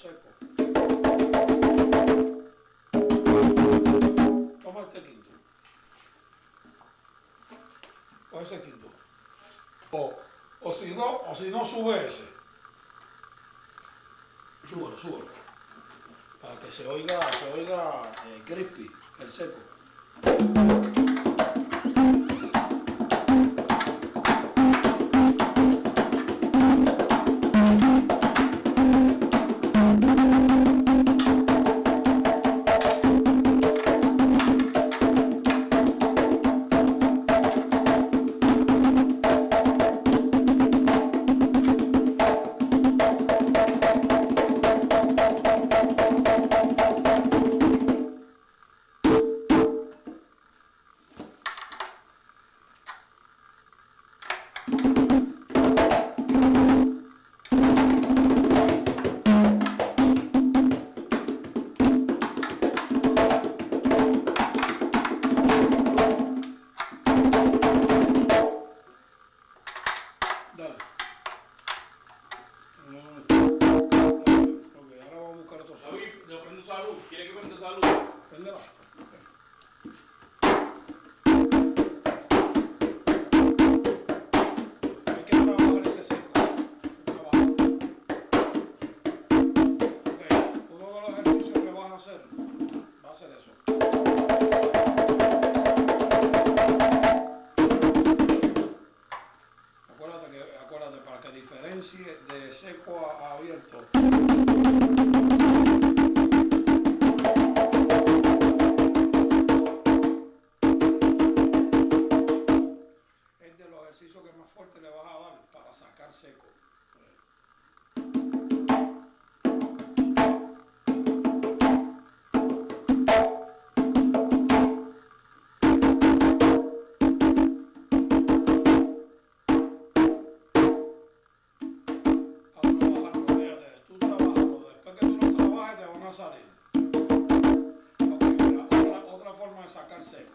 seco. Toma este quinto. Coge ese quinto. O si no, sube ese. Súbelo, súbelo. Para que se oiga crispy, el seco. Dale. Ok, ahora vamos a buscar otro salud. Yo prendo salud. ¿Quiere que prenda salud? Préndela. Hay que trabajar ese seco. Trabajar. Ok, uno de los ejercicios que vas a hacer va a ser eso. Acuérdate, para que diferencie de seco a abierto. Es de los ejercicios que más fuerte le vas a dar para sacar seco. Salir. Okay, mira, otra forma de sacar seco.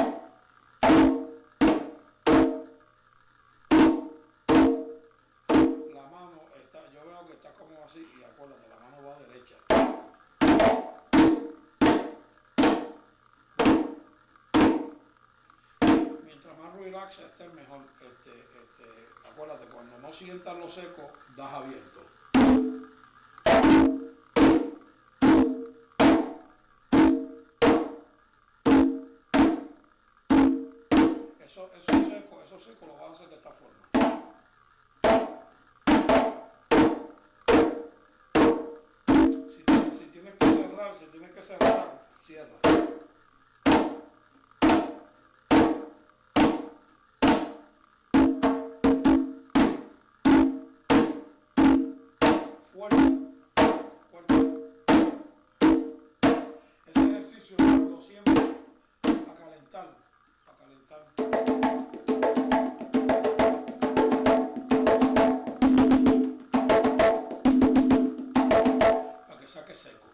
La mano está, yo veo que está como así y acuérdate, la mano va derecha. Mientras más relax esté mejor. Acuérdate, cuando no sientas lo seco, das abierto. Eso seco lo vas a hacer de esta forma. Si tienes que cerrar, cierra. Fuerte. Ese ejercicio lo siempre a calentar. Para que saque seco.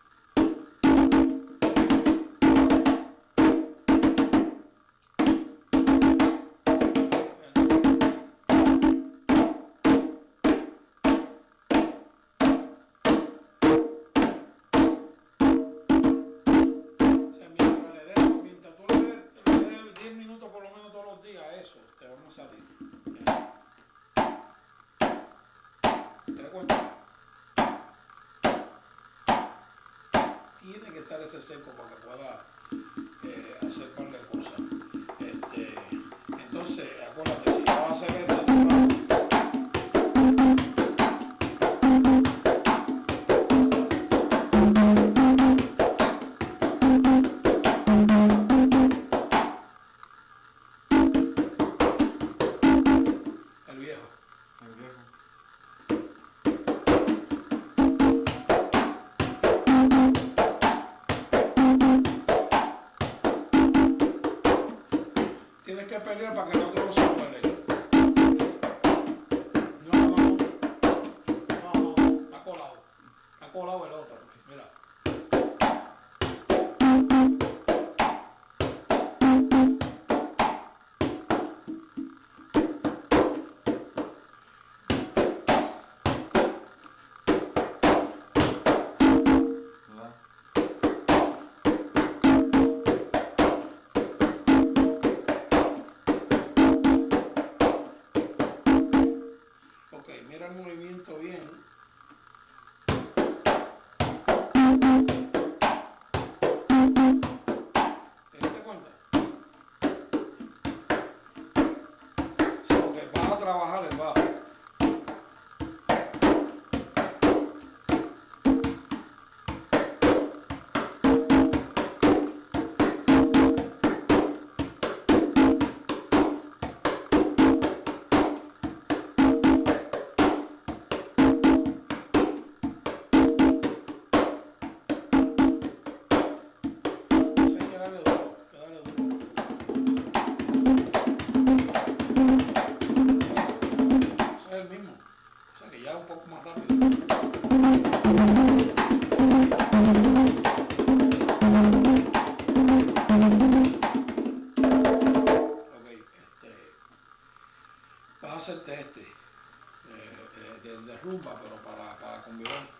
Mientras tú le des 10 minutos por lo menos todos los días, eso te vamos a salir. ¿Te das cuenta? Tiene que estar ese seco para que pueda hacer par de cosas. Entonces, acuérdate, si vas a hacer esto, el viejo. Tienes que pelear para que el otro no se muere. No, está colado el otro. Mira. el movimiento bien. ¿Te diste cuenta? Sí, porque vas a trabajar el bajo. Un poco más rápido. Ok, vas a hacerte de rumba, pero para combinar.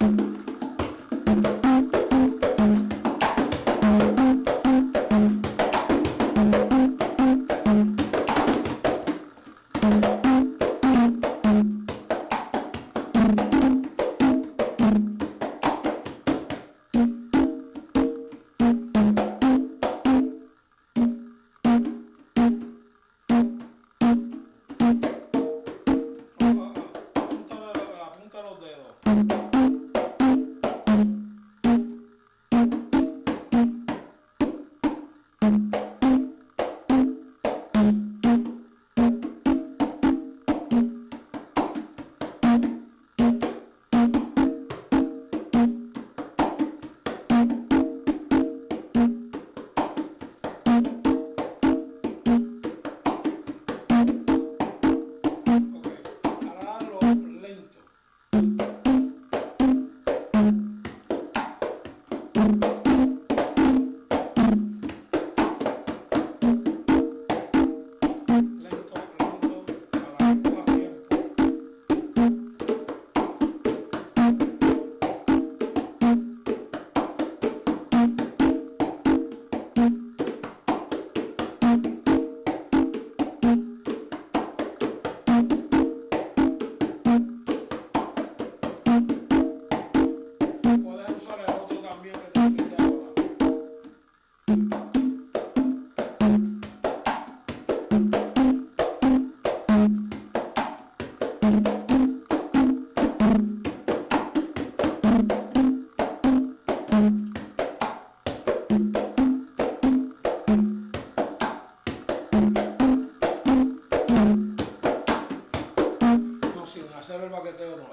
Hacer el baqueteo nuevo.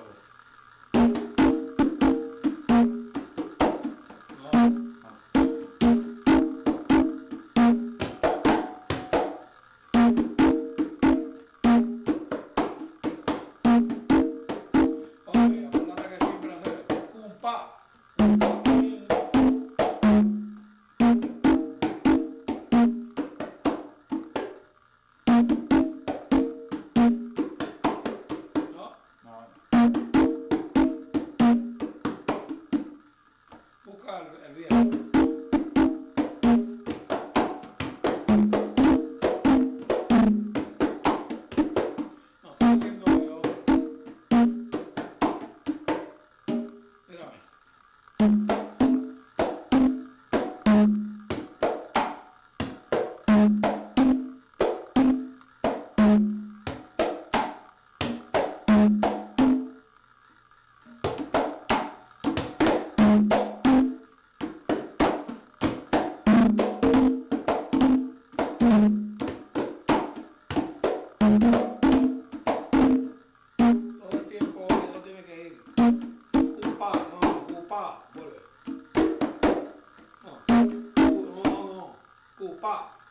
El viejo. No, está haciendo el otro. Mírame. Todo el tiempo eso tiene que ir. Upa, no, upa, vuelve. No, no, no, upa.